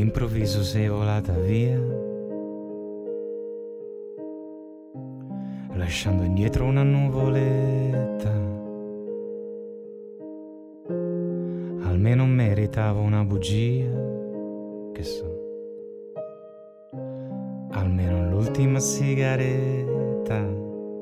all'improvviso sei volata via, lasciando indietro una nuvoletta. Almeno meritavo una bugia, che so, almeno l'ultima sigaretta.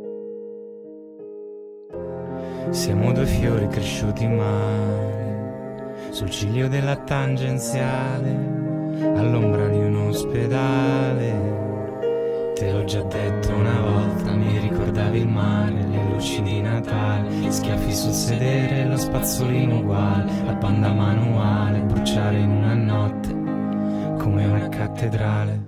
Siamo due fiori cresciuti male sul ciglio della tangenziale, all'ombra di un ospedale. Te l'ho già detto una volta, mi ricordavi il mare, le luci di Natale, gli schiaffi sul sedere, lo spazzolino uguale, la banda manuale, bruciare in una notte come una cattedrale.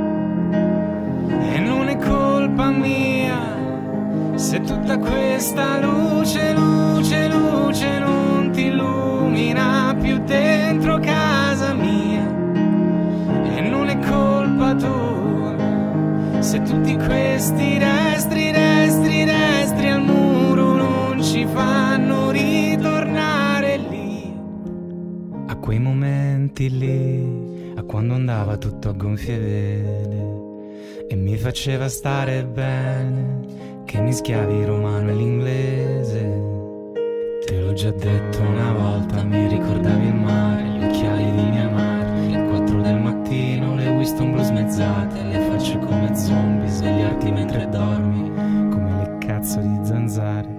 E non è colpa mia se tutta questa luce, luce, luce non ti illumina più dentro casa mia. E non è colpa tua se tutti questi restri, restri, restri al muro non ci fanno ritornare lì. A quei momenti lì, a quando andava tutto a gonfie vele e mi faceva stare bene, che mischiavi il romano e l'inglese. Te l'ho già detto una volta, mi ricordavi il mare, gli occhiali di mia madre, le 4 del mattino, le Winston blu smezzate, le facce come zombie, svegliarti mentre dormi, come le cazzo di zanzare.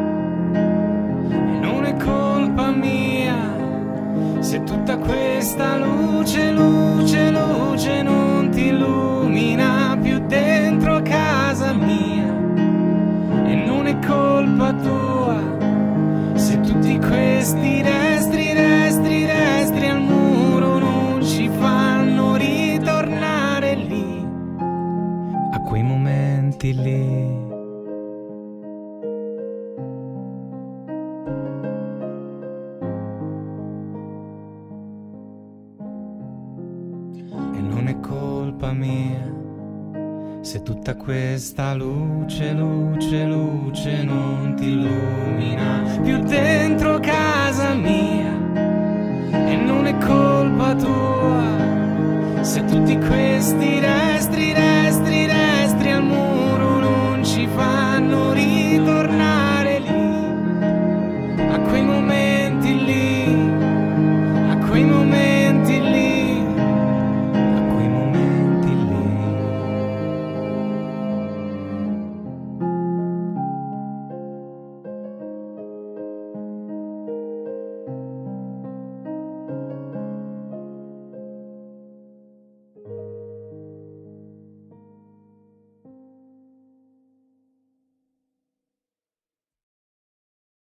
E non è colpa mia se tutta questa luce, luce, luce non ti illumina più dentro casa mia. E non è colpa tua se tutti questi restri, restri, restri al muro non ci fanno ritornare lì. A quei momenti lì. E non è colpa mia se tutta questa luce, luce, luce non ti illumina più dentro casa mia. E non è colpa tua se tutti questi